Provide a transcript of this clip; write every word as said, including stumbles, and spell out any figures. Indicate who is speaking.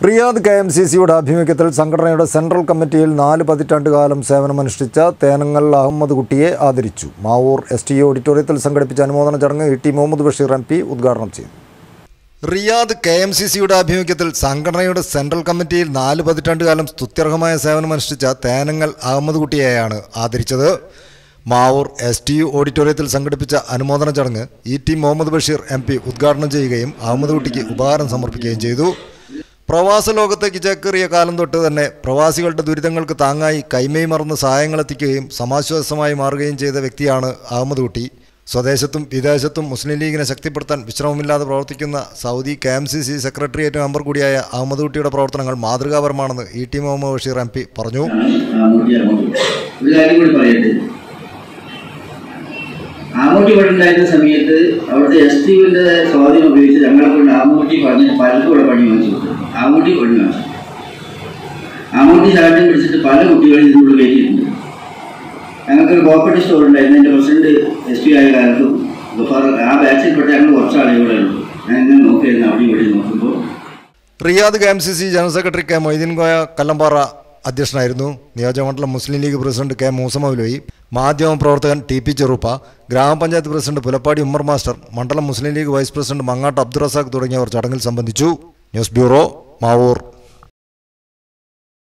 Speaker 1: Riyadh K M C സിയുടെ ആഭിമുഖ്യത്തിൽ സംഘടനയുടെ സെൻട്രൽ കമ്മിറ്റിയിൽ നാല് പതിറ്റാണ്ടുകാലം സേവനമനുഷ്ഠിച്ച തേനങ്ങൽ അഹമ്മദ് കുട്ടിയെ ആദരിച്ചു. മാവൂർ എസ് ടി ഓഡിറ്റോറിയത്തിൽ സംഘടിപ്പിച്ച അനുമോദന ചടങ്ങ് E T Muhammad Basheer M P ഉദ്ഘാടനം ചെയ്തു. റിയാദ് കെ എം സി സിയുടെ ആഭിമുഖ്യത്തിൽ സംഘടനയുടെ സെൻട്രൽ കമ്മിറ്റിയിൽ നാല് പതിറ്റാണ്ടുകാലം സ്തുത്യർഹമായ സേവനമനുഷ്ഠിച്ച തേനങ്ങൽ അഹമ്മദ് കുട്ടിയെയാണ് ആദരിച്ചത്. മാവൂർ എസ് ടി ഓഡിറ്റോറിയത്തിൽ സംഘടിപ്പിച്ച അനുമോദന ചടങ്ങ് E T Muhammad Basheer M P ഉദ്ഘാടനം ചെയ്യുകയും അഹമ്മദ് കുട്ടിക്ക് ഉപഹാരം സമർപ്പിക്കുകയും ചെയ്തു. പ്രവാസ ലോകത്തേക്ക് ചേക്കേറിയ കാലം തൊട്ട് തന്നെ പ്രവാസികളുടെ ദുരിതങ്ങൾക്ക് താങ്ങായി കൈമേയ് മറന്ന് സഹായങ്ങളെത്തിക്കുകയും സമാശ്വാസമായി മാറുകയും ചെയ്ത വ്യക്തിയാണ് അഹമ്മദ് കുട്ടി. സ്വദേശത്തും വിദേശത്തും മുസ്ലിം ലീഗിനെ ശക്തിപ്പെടുത്താൻ വിശ്രമമില്ലാതെ പ്രവർത്തിക്കുന്ന Saudi K M C C secretariat member കൂടിയായ അഹമ്മദ് കുട്ടിയുടെ പ്രവർത്തനങ്ങൾ മാതൃകാപരമാണെന്ന് E T Muhammad Basheer M P പറഞ്ഞു.
Speaker 2: ആമൂട്ടി പണ്ടുണ്ടായിരുന്ന സമയത്ത് അവിടുത്തെ എസ് ടിവിൻ്റെ സ്വാധീനം ഉപയോഗിച്ച് ഞങ്ങളെ കൊണ്ട് ആമൂട്ടി പറഞ്ഞ് പലർക്കും ഇവിടെ പണി വാങ്ങിച്ചു കൊടുത്തു. ആമൂട്ടി പണി വാങ്ങിച്ചു ആമൂട്ടി ശാഠ്യം പിടിച്ചിട്ട് പല കുട്ടികളും ഇതിനുള്ള കയറ്റിയിട്ടുണ്ട്. ഞങ്ങൾക്കൊരു കോപ്പറേറ്റീവ് സ്റ്റോർ ഉണ്ടായിരുന്നു. എൻ്റെ പ്രസിഡന്റ് എസ് ടി ആയ കാലത്തും ആ ബാച്ചിൽപ്പെട്ട ഞങ്ങൾ കുറച്ച് ആളുകളെ ഉള്ളൂ. ഞാൻ ഇങ്ങനെ നോക്കിയായിരുന്നു അവിടെ ഇവിടെ നോക്കുമ്പോൾ.
Speaker 1: Riyadh K M C C general secretary K Moideen Koya Kallambara അധ്യക്ഷനായിരുന്നു. നിയോജകമണ്ഡലം മുസ്ലിം ലീഗ് പ്രസിഡന്റ് കെ മൂസ മൗലവി, മാധ്യമപ്രവർത്തകൻ ടി പി ചെറുപ്പ, ഗ്രാമപഞ്ചായത്ത് പ്രസിഡന്റ് പുലപ്പാടി ഉമ്മർ മാസ്റ്റർ, മണ്ഡലം മുസ്ലിം ലീഗ് വൈസ് പ്രസിഡന്റ് മങ്ങാട്ട് അബ്ദുറസാഖ് തുടങ്ങിയവർ ചടങ്ങിൽ സംബന്ധിച്ചു. News bureau, Mavoor.